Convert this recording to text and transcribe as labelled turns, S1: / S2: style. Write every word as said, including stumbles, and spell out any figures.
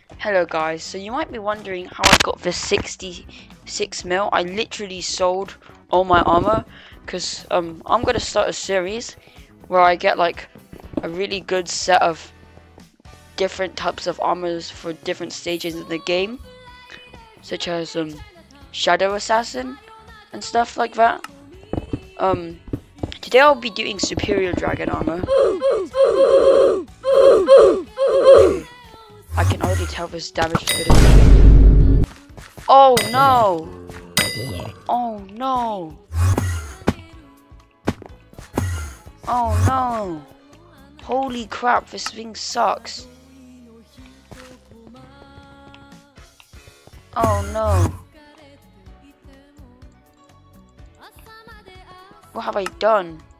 S1: Hello guys, so you might be wondering how I got the sixty-six mil. I literally sold all my armor because um, I'm going to start a series where I get like a really good set of different types of armors for different stages in the game, such as um, Shadow Assassin and stuff like that. Um, today I'll be doing Superior Dragon armor. Okay. I can already tell this damage to it. Oh no! Oh no! Oh no! Holy crap, this thing sucks. Oh no! What have I done?